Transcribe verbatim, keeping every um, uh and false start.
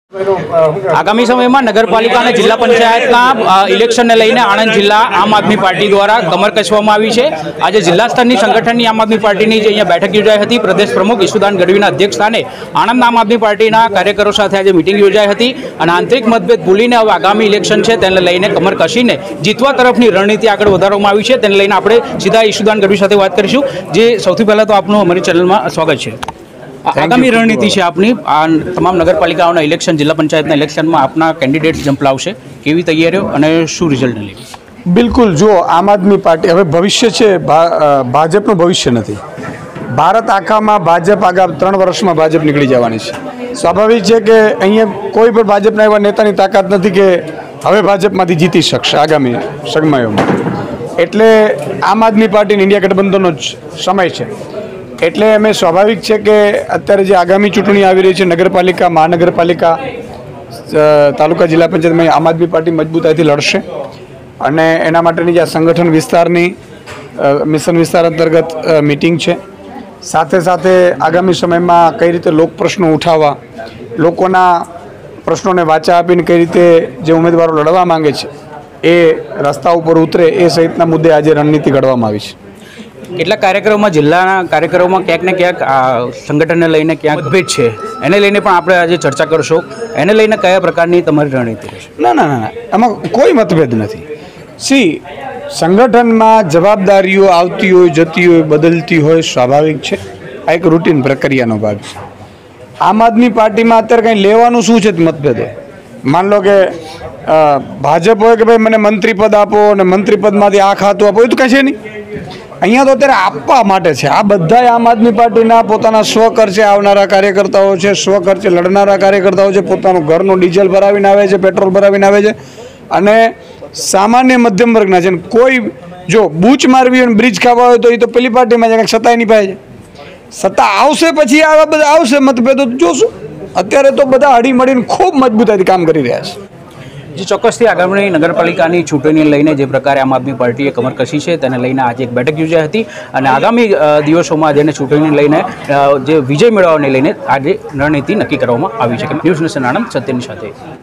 आगामी समय में नगरपालिका और जिला पंचायत इलेक्शन ने लईने आणंद जिला आम आदमी पार्टी द्वारा कमर कसवामां आवी छे। आज जिला स्तर संगठन आम आदमी पार्टी की अहींया बैठक योजाई हती। प्रदेश प्रमुख ईशुदान गढ़वीना अध्यक्षस्थाने आणंद आम आदमी पार्टी कार्यकरो साथे आज मीटिंग योजाई हती अने आंतरिक मतभेद भूलीने हवे आगामी इलेक्शन छे तेने लईने कमर कसीने जीतवा तरफनी रणनीति आगळ वधारवामां आवी छे। तेने लईने आपणे सीधा ईशुदान गढ़वी साथे वात करीशुं। जे सौथी पहेला तो आपनुं अमारी चेनलमां स्वागत छे। आगामी रणनीति है आपनी तमाम नगरपालिकाओं इलेक्शन जिला पंचायत इलेक्शन में आपना कैंडिडेट्स जंपलावशे केवी तैयारीओ अने शुं रिजल्ट लेवी? बिल्कुल जो आम आदमी पार्टी हवे भविष्य है, भाजपનું भविष्य नहीं। भारत आखा में भाजप आगा त्रण वर्ष में भाजप निकली जवानी है। स्वाभाविक है कि अहींया कोई पण भाजपना एवा नेतानी ताकत नहीं कि हवे भाजपमांथी जीती शकशे आगामी समयोमां। एटले आम आदमी पार्टी इंडिया गठबंधननो समय है। એટલે અમે સ્વાભાવિક છે કે અત્યારે જે આગામી ચૂંટણી આવી રહી છે નગરપાલિકા મહાનગરપાલિકા તાલુકા જિલ્લા પંચાયતમાં આમ આદમી પાર્ટી મજબૂતાઈથી લડશે અને એના માટેની જે સંગઠન વિસ્તારની મિશન વિસ્તાર અંતર્ગત મીટિંગ છે। સાથે સાથે આગામી સમયમાં કઈ રીતે લોક પ્રશ્નો ઉઠાવવા, લોકોના પ્રશ્નોને વાચા આપીને કઈ રીતે જે ઉમેદવારો લડવા માંગે છે એ રસ્તા ઉપર ઉતરે એ સહિતના મુદ્દે આજે રણનીતિ ઘડવામાં આવી છે। કેટલાક કાર્યક્રમોમાં જિલ્લાના કાર્યક્રમોમાં ક્યાંક ને ક્યાંક સંગઠનને લઈને ક્યાંક મતભેદ છે, એને લઈને પણ આપણે આજે ચર્ચા કરશો। એને લઈને કયા પ્રકારની તમારી રણનીતિ રહેશે? ના ના ના આમાં કોઈ મતભેદ નથી। સી સંગઠનમાં જવાબદારીઓ આવતી હોય, જતી હોય, બદલતી હોય, સ્વાભાવિક છે। આ એક રૂટીન પ્રક્રિયાનો ભાગ છે। આમ આદમી પાર્ટીમાં અત્યારે કંઈ લેવાનું શું છે મતભેદ હોય? માન લો કે ભાજપ હોય કે ભાઈ મને મંત્રી પદ આપો અને મંત્રી પદમાંથી આ ખાતું આપો, એ તો કાંઈ છે નહીં। અહીંયા તો અત્યારે આપવા માટે છે। આ બધા આમ આદમી પાર્ટીના પોતાના સ્વખર્ચે આવનારા કાર્યકર્તાઓ છે, સ્વખર્ચે લડનારા કાર્યકર્તાઓ છે, પોતાનું ઘરનું ડીઝલ ભરાવીને આવે છે, પેટ્રોલ ભરાવીને આવે છે અને સામાન્ય મધ્યમ વર્ગના છે। કોઈ જો બૂચ મારવી હોય, બ્રિજ ખાવા હોય તો એ તો પેલી પાર્ટીમાં જાય, સત્તા નહીં પાય છે। સત્તા આવશે પછી આવા બધા આવશે મતભેદો જોશું। અત્યારે તો બધા હળીમળીને ખૂબ મજબૂતાઈથી કામ કરી રહ્યા છે। જે ચોક્કસથી આગામી નગરપાલિકાની ચૂંટણીને લઈને જે પ્રકારે આમ આદમી પાર્ટીએ કમર કસી છે તેને લઈને આજે એક બેઠક યોજાઈ હતી અને આગામી દિવસોમાં જેને ચૂંટણીને લઈને જે વિજય મેળવવાને લઈને આજે રણનીતિ નક્કી કરવામાં આવી છે। ન્યૂઝ નેશન આણંદ સત્યની સાથે।